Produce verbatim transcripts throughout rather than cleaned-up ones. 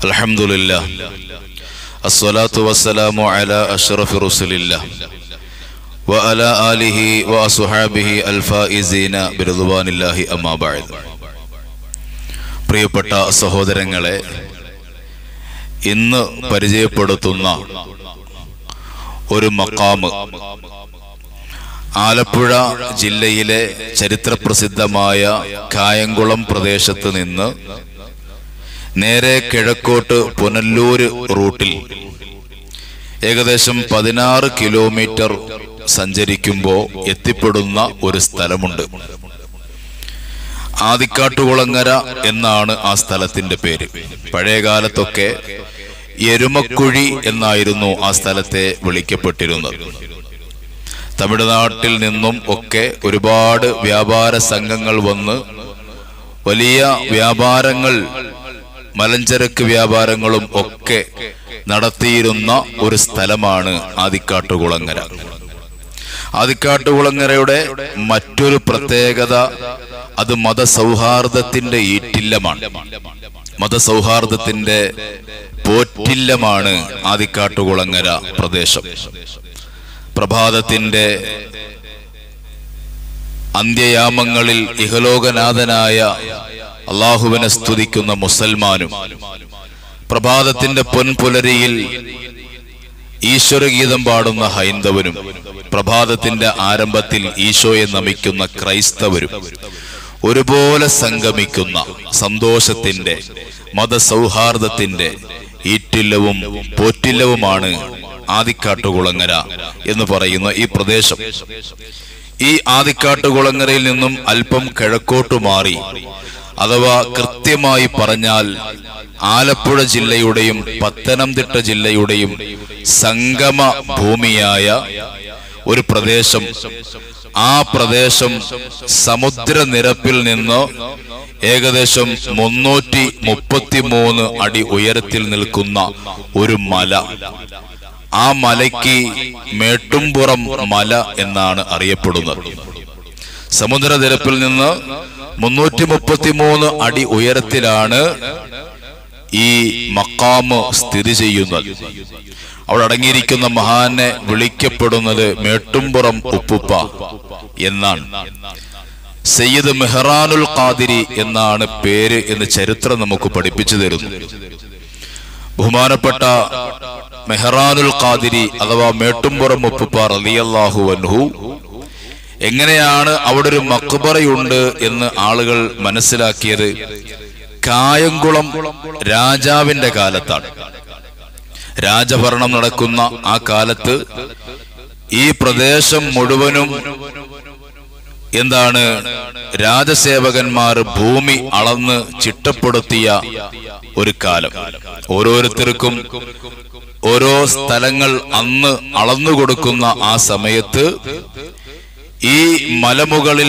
അൽഹംദുലില്ലാ അസ്സലാത്തു വസ്സലാമു അലാ അഷ്റഫി റസൂലില്ലാ വഅലാ ആലിഹി വഅസ്ഹാബിഹി അൽഫായിസീന ബിറിദ്വാനില്ലാഹി അമ്മാ ബഅദ്. പ്രിയപ്പെട്ട സഹോദരങ്ങളെ, ഇന്ന് പരിചയപ്പെടുത്തുന്ന ഒരു മഖാമ് ആലപ്പുഴ ജില്ലയിലെ ചരിത്രപ്രസിദ്ധമായ കായംകുളം പ്രദേശത്ത് നിന്ന് നേരെ കിഴക്കോട്ട് പുനല്ലൂര് റൂട്ടിൽ ഏകദേശം പതിനാറ് കിലോമീറ്റർ സഞ്ചരിക്കുമ്പോൾ എത്തിപ്പെടുന്ന ഒരു സ്ഥലമുണ്ട്. ആദിക്കാട്ടുകുളങ്ങര എന്നാണ് ആ സ്ഥലത്തിന്റെ പേര്. പഴയകാലത്തൊക്കെ എരുമക്കുഴി എന്നായിരുന്നു ആ സ്ഥലത്തെ വിളിക്കപ്പെട്ടിരുന്നത്. തമിഴ്നാട്ടിൽ നിന്നും ഒക്കെ ഒരുപാട് വ്യാപാര സംഘങ്ങൾ വന്ന് വലിയ വ്യാപാരങ്ങൾ, മലഞ്ചരക്ക് വ്യാപാരങ്ങളും ഒക്കെ നടത്തിയിരുന്ന ഒരു സ്ഥലമാണ് ആദിക്കാട്ടുകുളങ്ങര. ആദിക്കാട്ടുകുളങ്ങരയുടെ മറ്റൊരു പ്രത്യേകത, അത് മതസൗഹാർദ്ദത്തിന്റെ ഈറ്റില്ലമാണ്. മതസൗഹാർദ്ദത്തിന്റെ പോറ്റില്ലമാണ് ആദിക്കാട്ടുകുളങ്ങര പ്രദേശം. പ്രഭാതത്തിന്റെ അന്ത്യയാമങ്ങളിൽ ഇഹലോകനാഥനായ അള്ളാഹുവിനെ സ്തുതിക്കുന്ന മുസൽമാനും, പ്രഭാതത്തിന്റെ പൊൻപുലരിയിൽ ഈശ്വരഗീതം പാടുന്ന ഹൈന്ദവനും, പ്രഭാതത്തിന്റെ ആരംഭത്തിൽ ഈശോയെ നമിക്കുന്ന ക്രൈസ്തവരും ഒരുപോലെ സംഗമിക്കുന്ന സന്തോഷത്തിന്റെ, മതസൗഹാർദ്ദത്തിന്റെ ഈറ്റില്ലവും പോറ്റില്ലവുമാണ് ആദിക്കാട്ടുകുളങ്ങര എന്ന് പറയുന്ന ഈ പ്രദേശം. ഈ ആദിക്കാട്ടുകുളങ്ങരയിൽ നിന്നും അല്പം കിഴക്കോട്ടു മാറി, അഥവാ കൃത്യമായി പറഞ്ഞാൽ ആലപ്പുഴ ജില്ലയുടെയും പത്തനംതിട്ട ജില്ലയുടെയും സംഗമ ഭൂമിയായ ഒരു പ്രദേശം, ആ പ്രദേശം സമുദ്രനിരപ്പിൽ നിന്ന് ഏകദേശം മുന്നൂറ്റി മുപ്പത്തി മൂന്ന് അടി ഉയരത്തിൽ നിൽക്കുന്ന ഒരു മല. ആ മലയ്ക്ക് മേട്ടുംപുറം മല എന്നാണ് അറിയപ്പെടുന്നത്. സമുദ്രനിരപ്പിൽ നിന്ന് മുന്നൂറ്റി മുപ്പത്തി മൂന്ന് അടി ഉയരത്തിലാണ് ഈ മഖാമ് സ്ഥിതി ചെയ്യുന്നത്. അവിടെ അടങ്ങിയിരിക്കുന്ന മഹാനെ വിളിക്കപ്പെടുന്നത് മേട്ടുംപുറം ഉപ്പുപ്പ എന്നാണ്. സയ്യിദ് മെഹ്റാനുൽ ഖാദിരി എന്നാണ് പേര് എന്ന് ചരിത്രം നമുക്ക് പഠിപ്പിച്ചു തരുന്നു. ബഹുമാനപ്പെട്ട മെഹ്റാനുൽ ഖാദിരി അഥവാ മേട്ടുംപുറം ഉപ്പുപ്പ റളിയല്ലാഹു അൻഹു എങ്ങനെയാണ് അവിടെ ഒരു മഖ്ബറയുണ്ട് എന്ന് ആളുകൾ മനസ്സിലാക്കിയത്? കായംകുളം രാജാവിന്റെ കാലത്താണ്. രാജഭരണം നടക്കുന്ന ആ കാലത്ത് ഈ പ്രദേശം മുഴുവനും എന്താണ്, രാജസേവകന്മാർ ഭൂമി അളന്ന് ചിട്ടപ്പെടുത്തിയ ഒരു കാലം. ഓരോരുത്തർക്കും ഓരോ സ്ഥലങ്ങൾ അന്ന് അളന്നു കൊടുക്കുന്ന ആ സമയത്ത് ഈ മലമുകളിൽ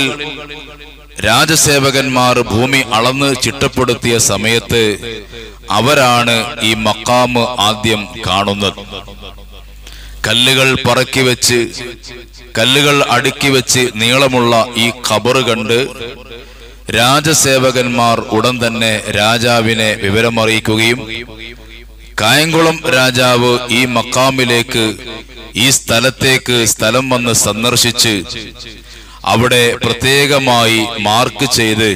രാജസേവകന്മാർ ഭൂമി അളന്ന് ചിട്ടപ്പെടുത്തിയ സമയത്ത് അവരാണ് ഈ മഖാമ് ആദ്യം കാണുന്നത്. കല്ലുകൾ പറക്കി വെച്ച്, കല്ലുകൾ അടുക്കി വെച്ച് നീളമുള്ള ഈ ഖബറ് കണ്ട് രാജസേവകന്മാർ ഉടൻ തന്നെ രാജാവിനെ വിവരമറിയിക്കുകയും കായംകുളം രാജാവ് ഈ മഖാമിലേക്ക്, ഈ സ്ഥലത്തേക്ക് സ്ഥലം വന്ന് സന്ദർശിച്ച് അവിടെ പ്രത്യേകമായി മാർക്ക് ചെയ്ത്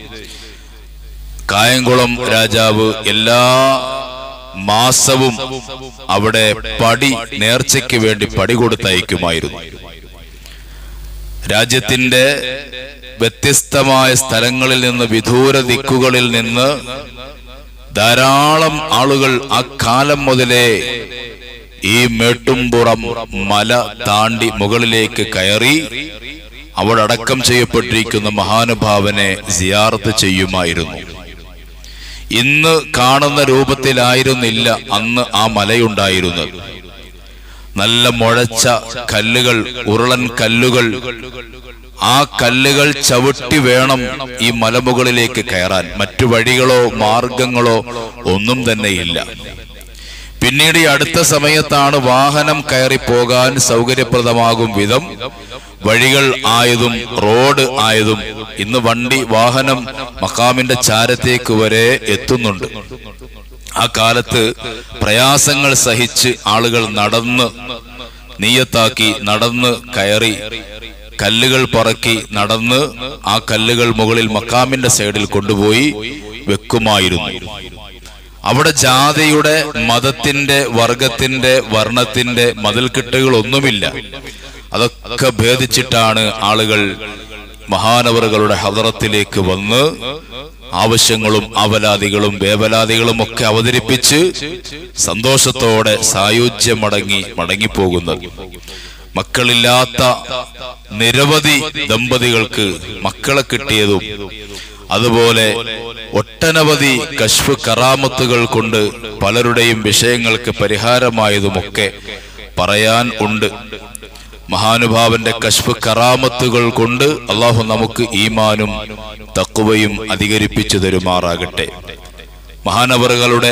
കായംകുളം രാജാവ് എല്ലാ മാസവും അവിടെ പടി, നേർച്ചയ്ക്ക് വേണ്ടി പടി കൊടുത്തയക്കുമായിരുന്നു. രാജ്യത്തിന്റെ വ്യത്യസ്തമായ സ്ഥലങ്ങളിൽ നിന്ന്, വിദൂര ദിക്കുകളിൽ നിന്ന് ധാരാളം ആളുകൾ ആ കാലം മുതലേ ഈ മേട്ടുംപുറം മല താണ്ടി മുകളിലേക്ക് കയറി അവിടെ അടക്കം ചെയ്യപ്പെട്ടിരിക്കുന്ന മഹാനുഭാവനെ സിയാറത്ത് ചെയ്യുമായിരുന്നു. ഇന്ന് കാണുന്ന രൂപത്തിലായിരുന്നില്ല അന്ന് ആ മലയുണ്ടായിരുന്നത്. നല്ല മുഴച്ച കല്ലുകൾ, ഉരുളൻ കല്ലുകൾ. ആ കല്ലുകൾ ചവിട്ടി വേണം ഈ മലമുകളിലേക്ക് കയറാൻ. മറ്റു വഴികളോ മാർഗങ്ങളോ ഒന്നും തന്നെ ഇല്ല. പിന്നീട് ഈ അടുത്ത സമയത്താണ് വാഹനം കയറി പോകാൻ സൗകര്യപ്രദമാകും വിധം വഴികൾ ആയതും റോഡ് ആയതും. ഇന്ന് വണ്ടി വാഹനം മഖാമിന്റെ ചാരത്തേക്ക് വരെ എത്തുന്നുണ്ട്. ആ കാലത്ത് പ്രയാസങ്ങൾ സഹിച്ച് ആളുകൾ നടന്ന് നിയ്യത്താക്കി നടന്ന് കയറി കല്ലുകൾ പറക്കി നടന്ന് ആ കല്ലുകൾ മുകളിൽ മക്കാമിന്റെ സൈഡിൽ കൊണ്ടുപോയി വെക്കുമായിരുന്നു. അവിടെ ജാതിയുടെ, മതത്തിന്റെ, വർഗത്തിന്റെ, വർണ്ണത്തിന്റെ മതിൽക്കെട്ടുകൾ ഒന്നുമില്ല. അതൊക്കെ ഭേദിച്ചിട്ടാണ് ആളുകൾ മഹാനവറുകളുടെ ഹദറത്തിലേക്ക് വന്ന് ആവശ്യങ്ങളും അവലാദികളും വേവലാദികളും ഒക്കെ അവതരിപ്പിച്ച് സന്തോഷത്തോടെ സായുജ്യം മടങ്ങി മടങ്ങിപ്പോകുന്നത്. മക്കളില്ലാത്ത നിരവധി ദമ്പതികൾക്ക് മക്കളെ കിട്ടിയതും അതുപോലെ ഒട്ടനവധി കശ്ഫ് കറാമത്തുകൾ കൊണ്ട് പലരുടെയും വിഷയങ്ങൾക്ക് പരിഹാരമായതുമൊക്കെ പറയാൻ ഉണ്ട്. മഹാനുഭാവന്റെ കശ്ഫ് കറാമത്തുകൾ കൊണ്ട് അള്ളാഹു നമുക്ക് ഈമാനും തഖ്വയും അധികരിപ്പിച്ചു തരുമാറാകട്ടെ. മഹാനവറുകളുടെ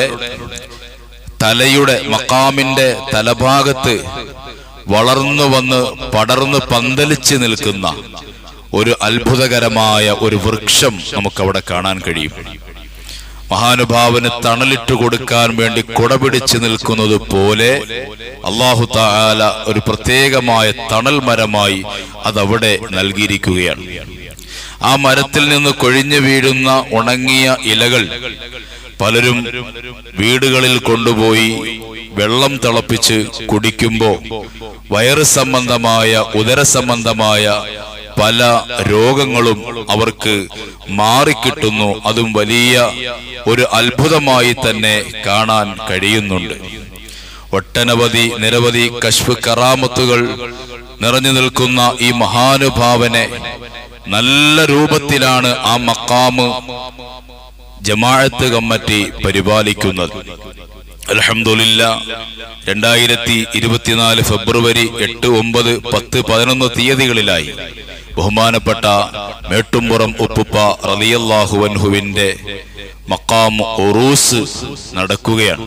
തലയുടെ മഖാമിന്റെ തലഭാഗത്ത് വളർന്നു വന്ന് പടർന്ന് പന്തലിച്ച് നിൽക്കുന്ന ഒരു അത്ഭുതകരമായ ഒരു വൃക്ഷം നമുക്കവിടെ കാണാൻ കഴിയും. മഹാനുഭാവന് തണലിട്ട് കൊടുക്കാൻ വേണ്ടി കുടപിടിച്ച് നിൽക്കുന്നത് പോലെ അല്ലാഹു തആല ഒരു പ്രത്യേകമായ തണൽ മരമായി അതവിടെ നൽകിയിരിക്കുകയാണ്. ആ മരത്തിൽ നിന്ന് കൊഴിഞ്ഞു വീഴുന്ന ഉണങ്ങിയ ഇലകൾ പലരും വീടുകളിൽ കൊണ്ടുപോയി വെള്ളം തിളപ്പിച്ച് കുടിക്കുമ്പോ വയറ് സംബന്ധമായ ഉദര സംബന്ധമായ പല രോഗങ്ങളും അവർക്ക് മാറിക്കിട്ടുന്നു. അതും വലിയ ഒരു അത്ഭുതമായി തന്നെ കാണാൻ കഴിയുന്നുണ്ട്. ഒട്ടനവധി നിരവധി കശ്ഫ് കറാമത്തുകൾ നിറഞ്ഞു നിൽക്കുന്ന ഈ മഹാനുഭാവനെ നല്ല രൂപത്തിലാണ് ആ മഖാമ് ജമാഅത്ത് കമ്മിറ്റി പരിപാലിക്കുന്നത്. അൽഹംദുലില്ലാഹ് രണ്ടായിരത്തി ഇരുപത്തിനാല് ഫെബ്രുവരി എട്ട്, ഒമ്പത്, പത്ത്, പതിനൊന്ന് തീയതികളിലായി ബഹുമാനപ്പെട്ട മേട്ടുംപുറം ഉപ്പുപ്പ റളിയല്ലാഹു അൻഹുവിന്റെ മഖാം ഉറൂസ് നടക്കുകയാണ്,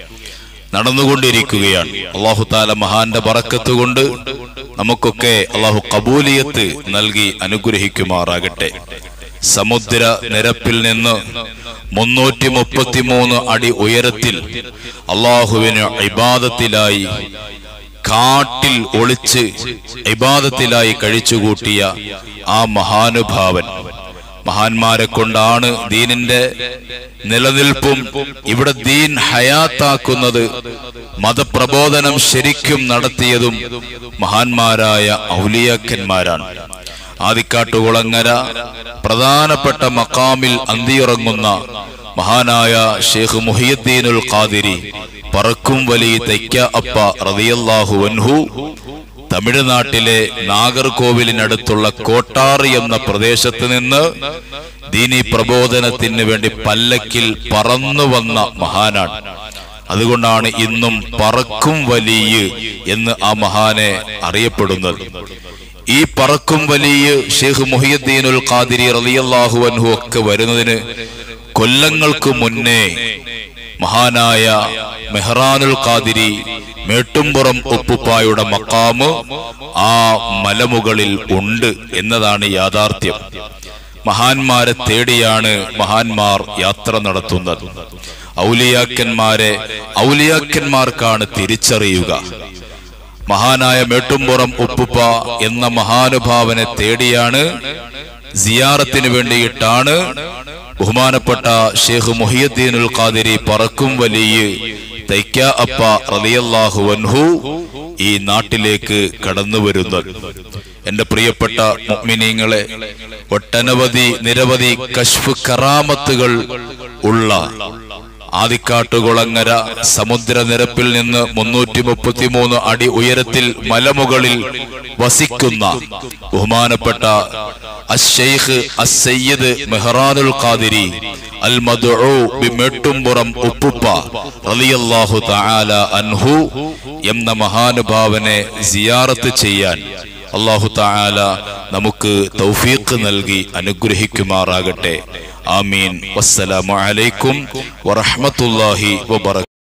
നടന്നുകൊണ്ടിരിക്കുകയാണ്. അല്ലാഹു തആല മഹാന്റെ ബറക്കത്ത് കൊണ്ട് നമുക്കൊക്കെ അല്ലാഹു ഖബൂലിയത്ത് നൽകി അനുഗ്രഹിക്കുമാറാകട്ടെ. സമുദ്ര നിരപ്പിൽ നിന്ന് മുന്നൂറ്റി മുപ്പത്തി മൂന്ന് അടി ഉയരത്തിൽ അള്ളാഹുവിന് ഇബാദത്തിലായി കാട്ടിൽ ഒളിച്ച് ഇബാദത്തിലായി കഴിച്ചുകൂട്ടിയ ആ മഹാനുഭാവൻ, മഹാന്മാരെ കൊണ്ടാണ് ദീനിന്റെ നിലനിൽപ്പും ഇവിടെ ദീൻ ഹയാത്താക്കുന്നത്, മതപ്രബോധനം ശരിക്കും നടത്തിയതും മഹാന്മാരായ ഔലിയാക്കന്മാരാണ്. ആദിക്കാട്ടുകുളങ്ങര പ്രധാനപ്പെട്ട മഖാമിൽ അന്തിയിറങ്ങുന്ന മഹാനായ ഷെയ്ഖ് മുഹിയുദ്ദീനുൽ ഖാദിരി പറക്കും വലി തൈക്ക അപ്പ റളിയല്ലാഹു അൻഹു തമിഴ്നാട്ടിലെ നാഗർകോവിലിനടുത്തുള്ള കോട്ടാറി എന്ന പ്രദേശത്ത് നിന്ന് ദീനി പ്രബോധനത്തിന് വേണ്ടി പല്ലക്കിൽ പറന്നു വന്ന മഹാനാണ്. അതുകൊണ്ടാണ് ഇന്നും പറക്കും വലിയ എന്ന് ആ മഹാനെ അറിയപ്പെടുന്നത്. ഈ പറക്കും വലിയ ഷെയ്ഖ് മുഹിയുദ്ദീനുൽ ഖാദിരി റളിയല്ലാഹു അൻഹു ഒക്കെ വരുന്നതിന് കൊല്ലങ്ങൾക്ക് മുന്നേ മഹാനായ മെഹ്റാനുൽ ഖാദിരി മേട്ടുംപുറം ഉപ്പുപ്പായുടെ മഖാമ് ആ മലമുകളിൽ ഉണ്ട് എന്നതാണ് യാഥാർത്ഥ്യം. മഹാന്മാരെ തേടിയാണ് മഹാന്മാർ യാത്ര നടത്തുന്നത്. ഔലിയാക്കന്മാരെ ഔലിയാക്കന്മാർക്കാണ് തിരിച്ചറിയുക. മഹാനായ മേട്ടുംപുറം ഉപ്പുപ്പ എന്ന മഹാനുഭാവനെ തേടിയാണ്, സിയാറത്തിന് വേണ്ടിയിട്ടാണ് ബഹുമാനപ്പെട്ട ഷെയ്ഖ് മുഹിയുദ്ദീനുൽ ഖാദിരി പറക്കും വലിയ തൈക്ക അപ്പ റളിയല്ലാഹു അൻഹു ഈ നാട്ടിലേക്ക് കടന്നു വരുന്നത്. എന്റെ പ്രിയപ്പെട്ട മുഅ്മിനീങ്ങളെ, ഒട്ടനവധി നിരവധി കശ്ഫ് കറാമത്തുകൾ ഉള്ള ആദിക്കാട്ടുകുളങ്ങര സമുദ്രനിരപ്പിൽ നിന്ന് മുന്നൂറ്റി മുപ്പത്തി മൂന്ന് അടി ഉയരത്തിൽ മലമുകളിൽ വസിക്കുന്ന ബഹുമാനപ്പെട്ട അശ്ശൈഖ് അസ്സയ്യിദ് മെഹ്റാനുൽ ഖാദിരി അൽ മദ്ഉ ബിമേട്ടുംപുറം ഉപ്പുപ്പ റളിയല്ലാഹു തആല അൻഹു എന്ന മഹാനുഭാവനെ സിയാറത്ത് ചെയ്യാൻ അല്ലാഹു തആല നമുക്ക് തൗഫീഖ് നൽകി അനുഗ്രഹിക്കുമാറാകട്ടെ. ആമീൻ. വസ്സലാമു അലൈക്കും വറഹ്മത്തുള്ളാഹി വബറകാതുഹു.